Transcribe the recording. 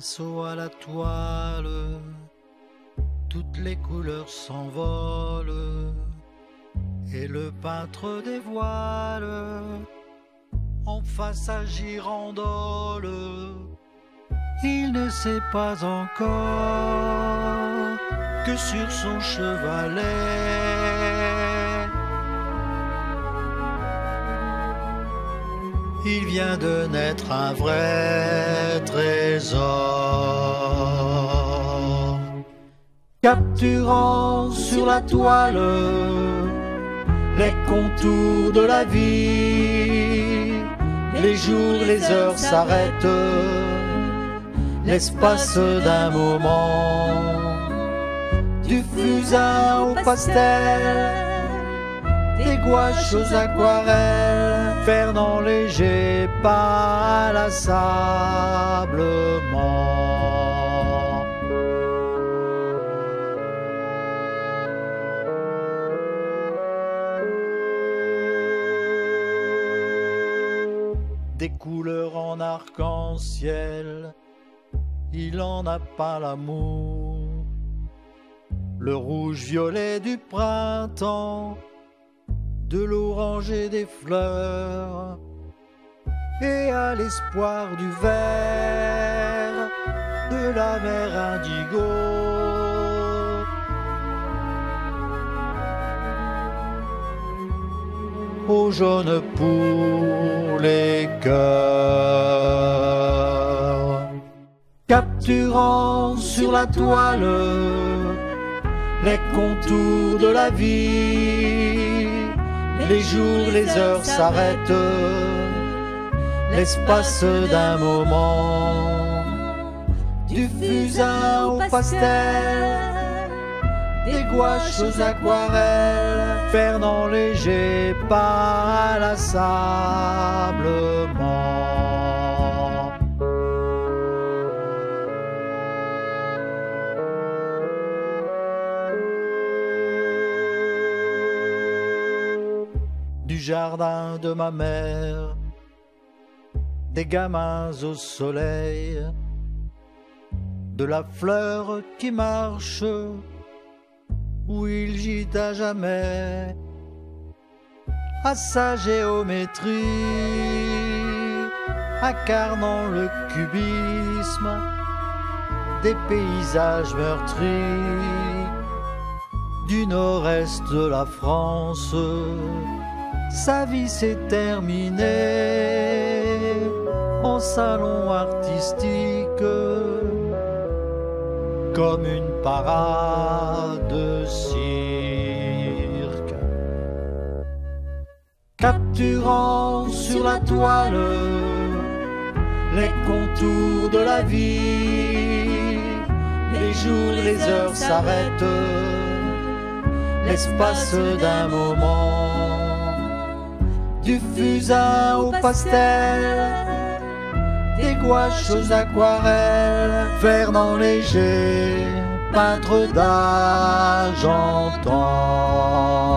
pinceau à la toile, toutes les couleurs s'envolent, et le peintre dévoile en face à girandole. Il ne sait pas encore que sur son chevalet il vient de naître un vrai trésor. Capturant sur la toile les contours de la vie, les jours, les heures s'arrêtent, l'espace d'un moment, du fusain au pastel, des gouaches aux aquarelles, Fernand Léger peint inlassablement. Des couleurs en arc-en-ciel, il en a pas l'amour. Le rouge-violet du printemps, de l'orange et des fleurs, et à l'espoir du vert de la mer indigo. Au jaune pour les cœurs, capturant sur la toile les contours de la vie, les jours, les heures s'arrêtent, l'espace d'un moment, du fusain au pastel, des gouaches aux aquarelles, Fernand Léger peint inlassablement. Du jardin de ma mère, des gamins au soleil, de la fleur qui marche où il gît à jamais, à sa géométrie, incarnant le cubisme des paysages meurtris du nord-est de la France. Sa vie s'est terminée en salon artistique, comme une parade de cirque. Capturant sur la toile les contours de la vie, les jours, les heures s'arrêtent, l'espace d'un moment, du fusain au pastel, des gouaches aux aquarelles, Fernand Léger, peintre d'Argentan.